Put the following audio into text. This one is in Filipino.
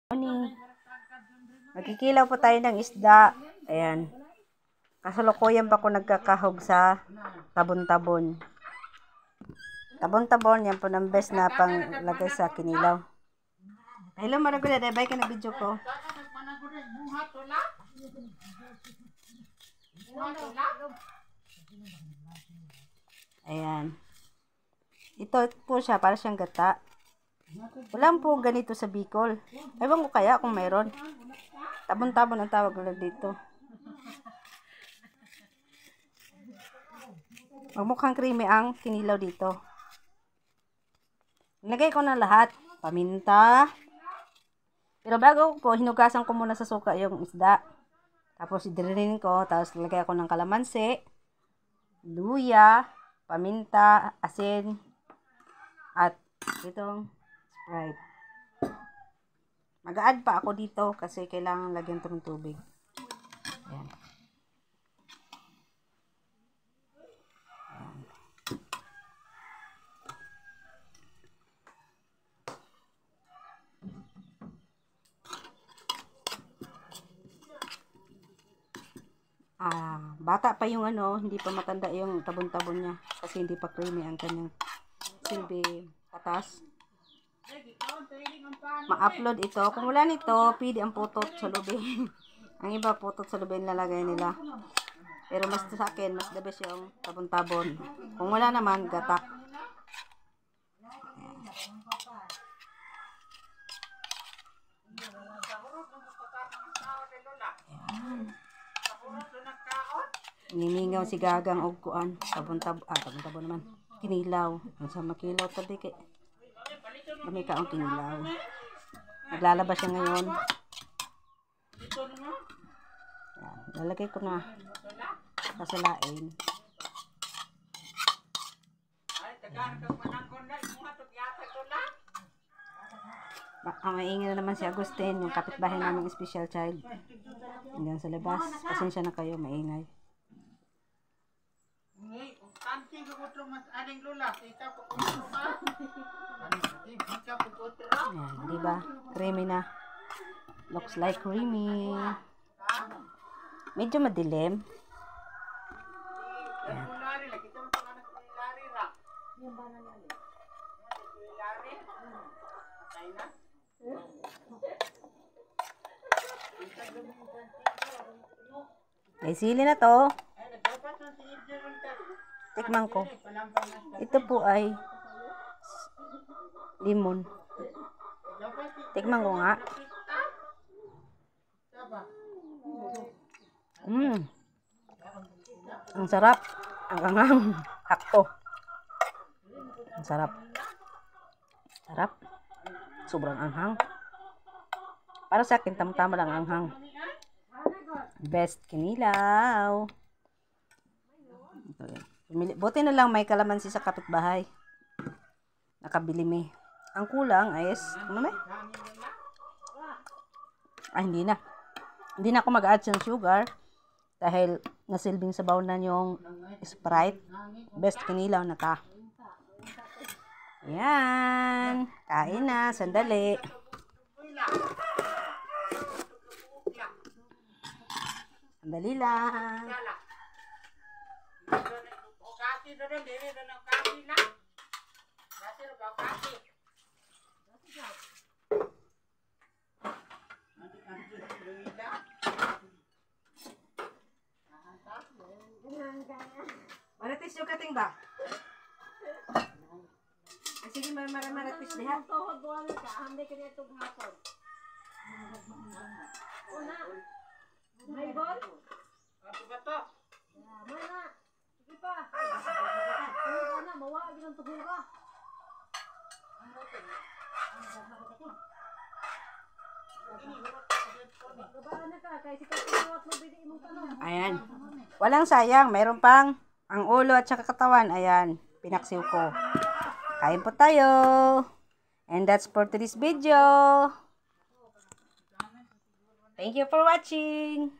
Morning. Magkikilaw po tayo ng isda. Ayan. Kasalukuyan pa ako nagkakahog sa tabon-tabon. Tabon-tabon, yan po ng best na panglagay sa kinilaw. Hello, Maragula. Bye ka na video ko. Ayan. Ito po siya, para siyang gata. Walang po ganito sa Bicol. Ewan ko kaya kung mayroon. Tabon-tabon ang tawag nila dito. Magmukhang creamy ang kinilaw dito. Nilagay ko na lahat. Paminta. Pero bago po, hinugasan ko muna sa suka yung isda. Tapos idiririn ko. Tapos nilagay ako ng kalamansi, luya, paminta, asin, at itong Sprite. Mag-a-add pa ako dito kasi kailangan lagyan ito ng tubig. Ayan. Bata pa yung hindi pa matanda yung tabon-tabon niya kasi hindi pa creamy ang kanyang silbi katas. Ma-upload ito. Kung wala nito, pwede ang putot sa lubing. Ang iba putot sa lubing lalagay nila. Pero mas sa akin, mas the best yung tabon-tabon. Kung wala naman, gata. Niningaw si Gagang og kuan, tabon-tabon naman. Kinilaw. Sa makilaw tabi kay kami ka ang kinilaw. Naglalabas siya ngayon. Yan, lalagay ko na kasalain. Ang maingay na naman si Agustin, yung kapitbahay naming special child. Hanggang sa labas. Pasensya na kayo, maingay. Ayan, diba? Creamy na. Looks like creamy. Medyo madilim. Ayan. Ay, sili na to. Tikman ko. Ito po ay limon. Tikman ko nga. Ang sarap. Ang anghang. Hakto. Ang sarap. Sarap. Sobrang anghang. Para sa akin, tama-tama lang anghang. Best kinilaw. Buti na lang may kalamansi sa kapitbahay. Nakabili me. Ang kulang ay hindi na. Hindi na ako mag-add ng sugar dahil nasilbing sabaw na yung Sprite. Best kinilaw na ta. Yan. Kain na. Sandali. Sandali lang. Maratis yung kating ba? Sige, maratis diha. Tuhod buwan ka, hindi ka niya itong hapon. Una, may ball? Ano ba to? Mana? Sige pa. Ano na, mawa, ginang tuhod ka. Ayan. Walang sayang. Mayroon pang ang ulo at saka katawan. Ayan. Pinaksiw ko. Kain po tayo. And that's for today's video. Thank you for watching.